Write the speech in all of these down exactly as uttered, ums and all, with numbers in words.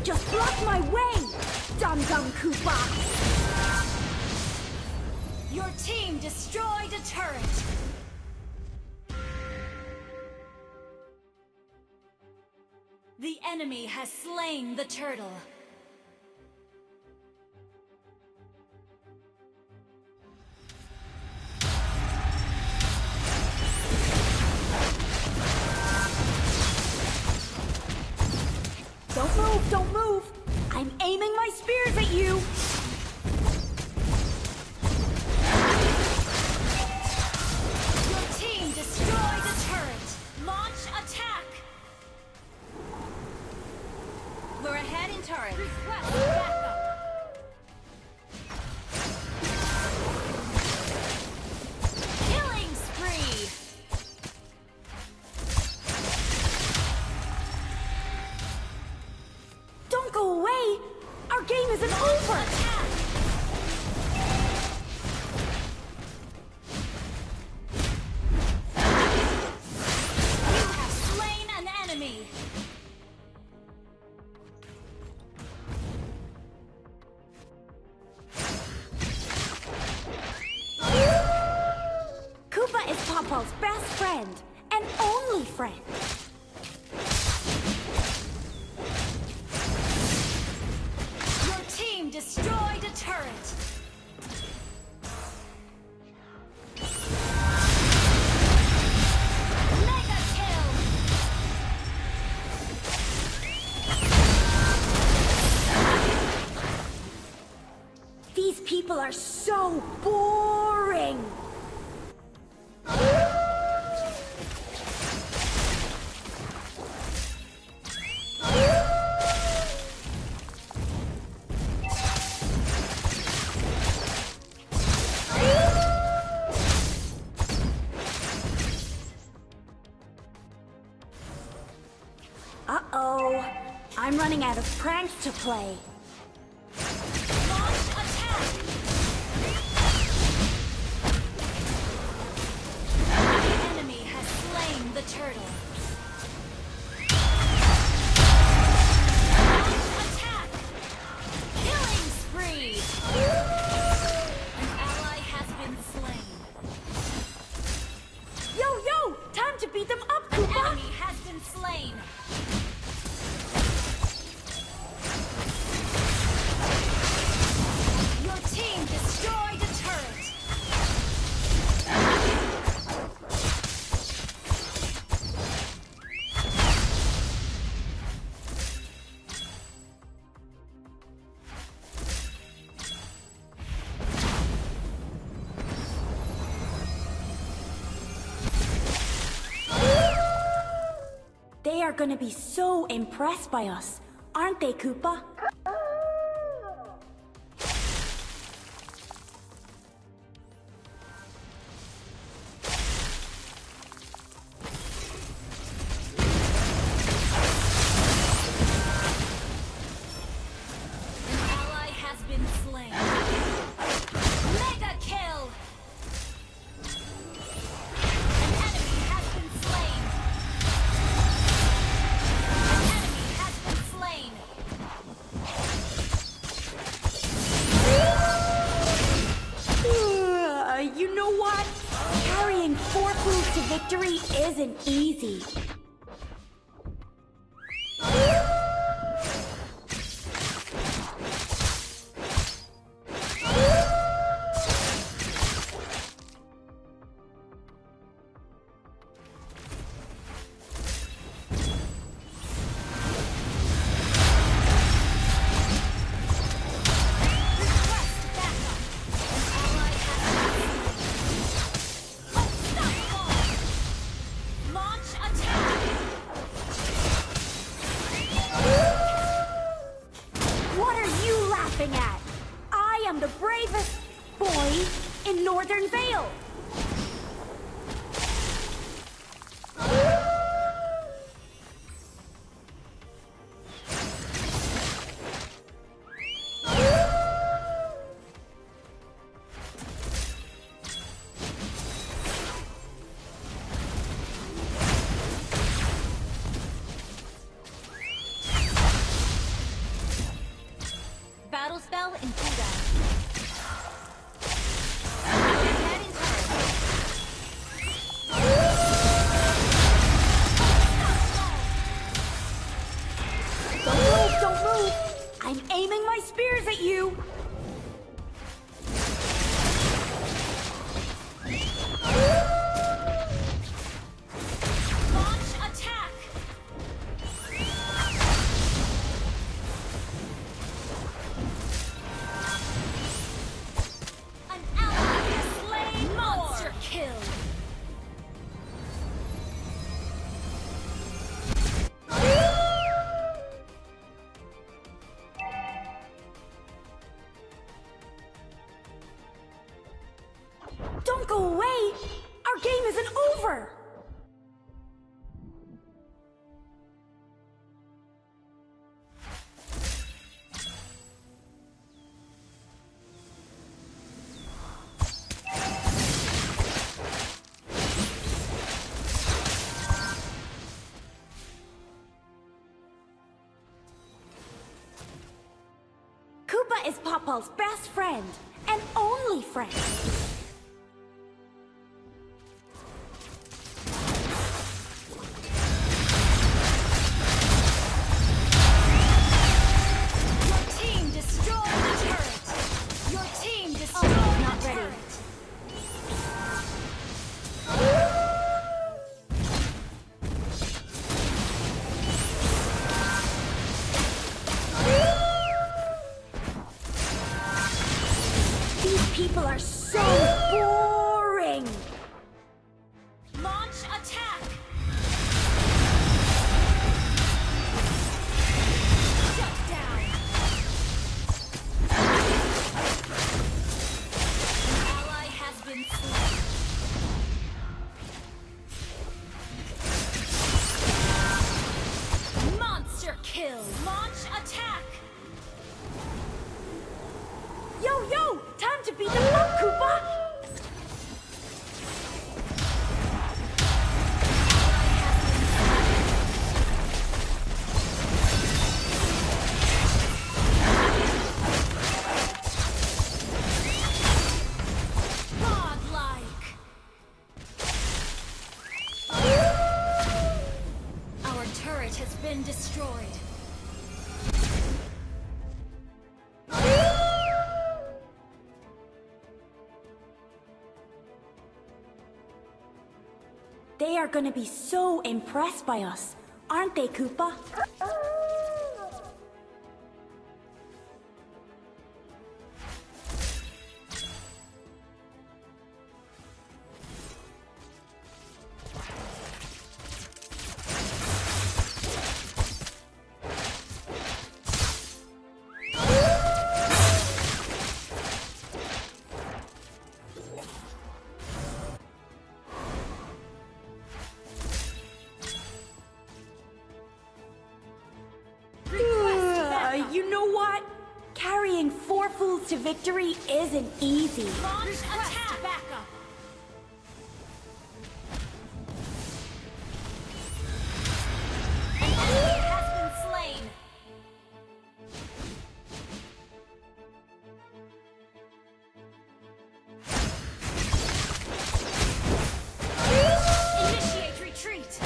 just blocked my way! Dum-Dum Koopa! Your team destroyed a turret! The enemy has slain the turtle. Don't move, don't move! I'm aiming my spears at you! Your team destroyed a turret! Launch attack! We're ahead in turret. Request backup! Killing spree! Don't go away! Our game isn't over! You have slain an enemy! Koopa is Papa's best friend, and only friend. Your team destroyed a turret! Mega kill! These people are so boring! Uh-oh. I'm running out of pranks to play. Launch attack! The enemy has slain the turtle. Launch attack! Killing spree! An ally has been slain. Yo, yo! Time to beat them up, An Koopa! enemy has been slain. Your team destroyed a turret. They are gonna be so impressed by us, aren't they, Koopa? An ally has been slain. Mega kill! An enemy has been slain. An enemy has been slain. Uh, you know what? Carrying four foods to victory isn't easy. Request backup. An ally has been slain. Unstoppable! Launch attack! What are you laughing at? I am the bravest boy in Northern Vale. Koopa is Popal's best friend and only friend. Your team destroyed the turret. Your team destroyed Oh, not the ready. turret. These people are so boring. Launch attack. Shut down. An ally has been slain. Monster kill. Launch attack. Yo, yo! Time to beat them up, Koopa! Godlike. Our turret has been destroyed. They are gonna be so impressed by us, aren't they, Koopa? Uh, you know what? Carrying four fools to victory isn't easy. Launch attack. Backup. An enemy has been slain. Initiate retreat.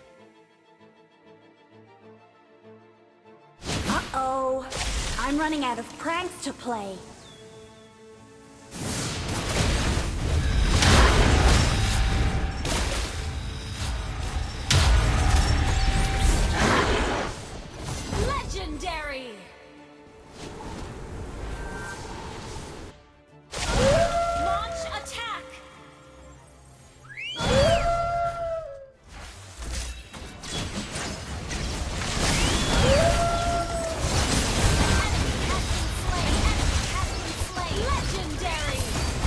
Uh-oh. I'm running out of pranks to play. Legendary. Launch attack. Legendary!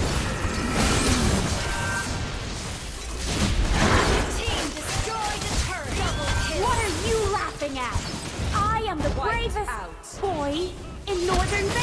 Team destroyed the turret! Double kill! What are you laughing at? I am the Wiped bravest out. boy in Northern